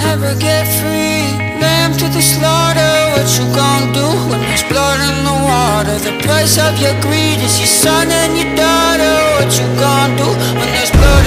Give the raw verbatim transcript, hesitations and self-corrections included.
never get free. Lamb to the slaughter, what you gon' do when there's blood in the water? The price of your greed is your son and your daughter. What you gon' do when there's blood